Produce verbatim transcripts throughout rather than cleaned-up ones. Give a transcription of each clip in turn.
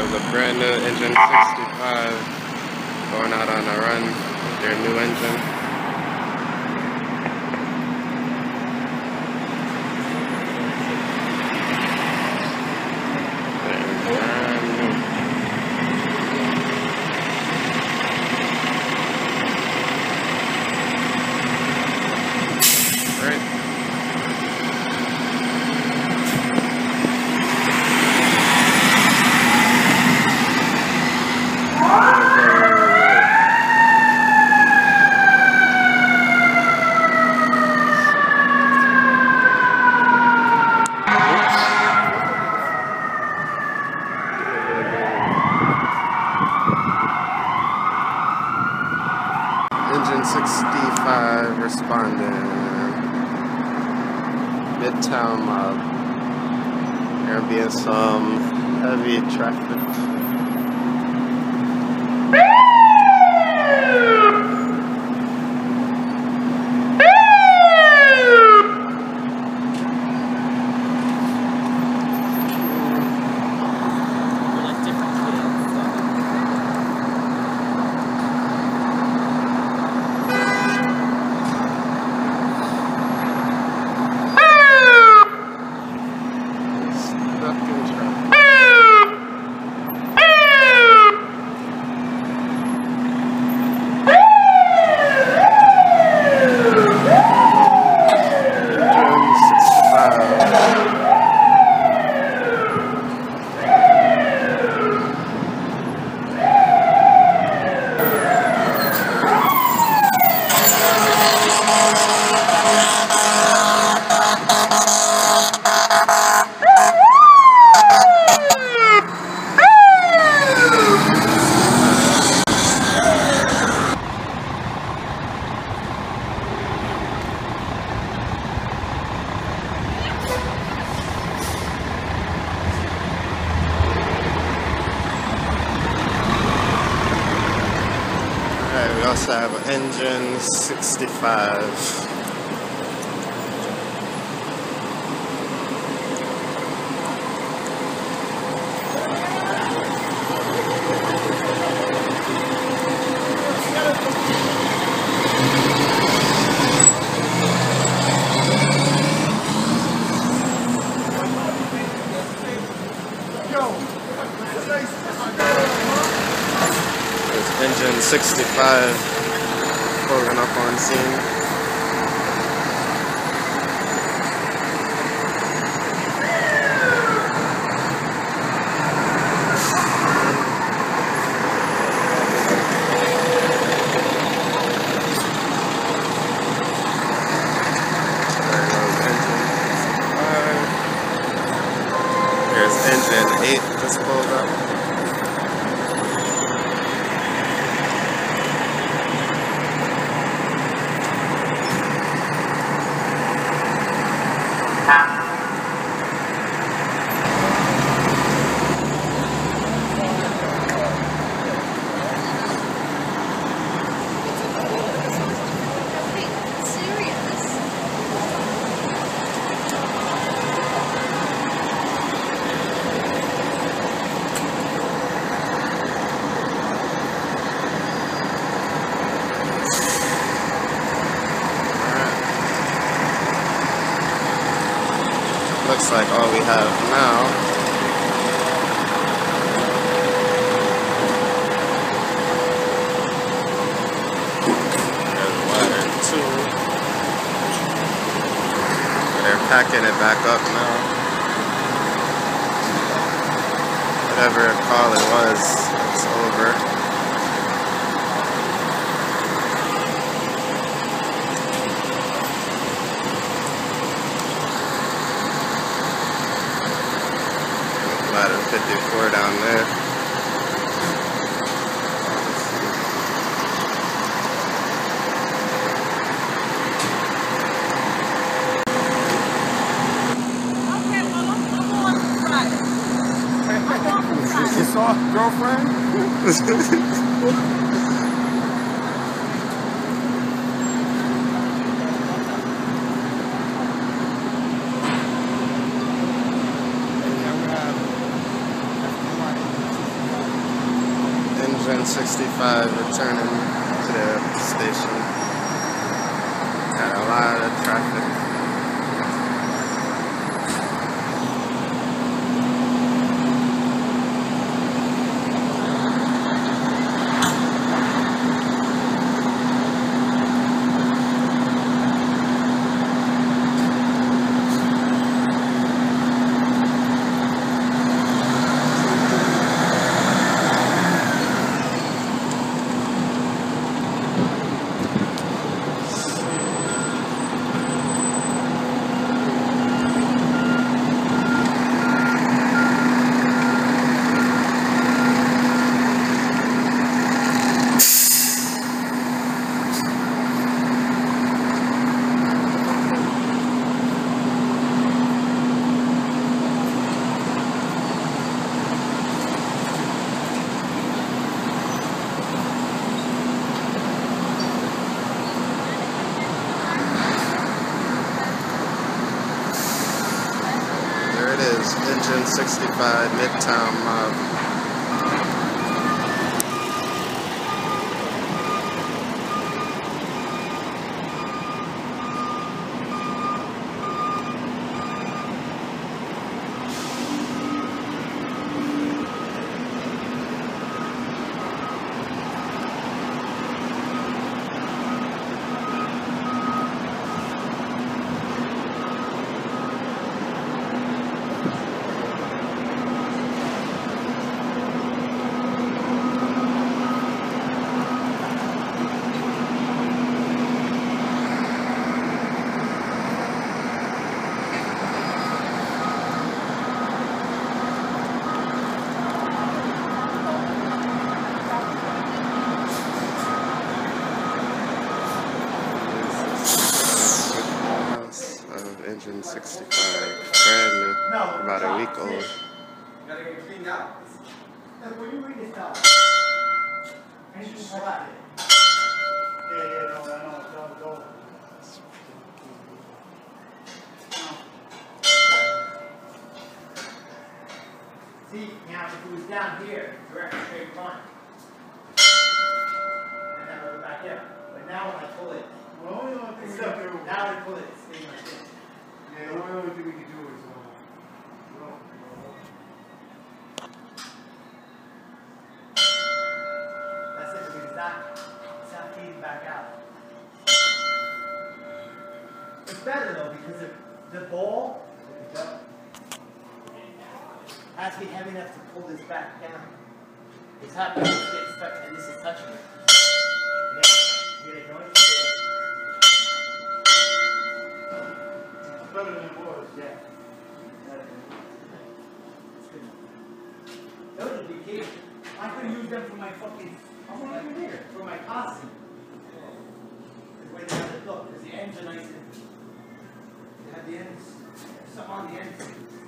have the brand new Engine sixty-five going out on a run with their new engine. They're brand new. Right. Engine sixty-five responding. Midtown Mob. There will be some heavy traffic. We also have an Engine sixty-five. Engine sixty-five pulling up on scene. There goes Engine sixty-five. Here's Engine eight just pulled up. Looks like all we have now. There's one and two. They're packing it back up now. Whatever call it was, it's over. Ladder fifty-four down there. Okay, well, I'm going to try it. You saw girlfriend? Engine sixty-five returning to the station. Got a lot of traffic. Engine sixty-five Midtown Mob. Engine sixty-five, brand new, about a week old. You gotta get cleaned out. When you read this out, engine slap it. Yeah, yeah, no, I know, don't go. See, now if it was down here, direct straight line, and then I go back here. But now when I pull it, well, only one thing we can do. Now I pull it, it's staying like this. Yeah, the only thing we can do is, uh, well, that's it, because it's not, it's not feeding back out. It's better though, because the, the ball has to be heavy enough to pull this back down. It's happening, it's stuck, and this is touching it. Yeah, yeah, don't better than it was, yeah. Those would be key. I could have used them for my fucking, I want to here, for my posse. The way they have it look, because the ends are nice and, they have the ends, something on the ends.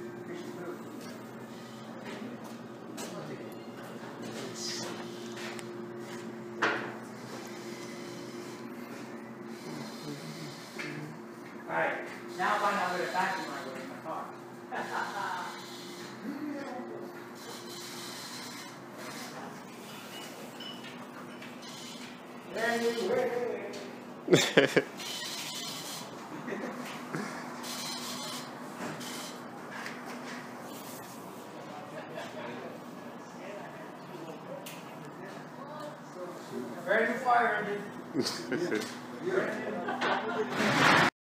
Alright, now find out where the vacuum line goes in my car. Anyway. Brand new fire engine.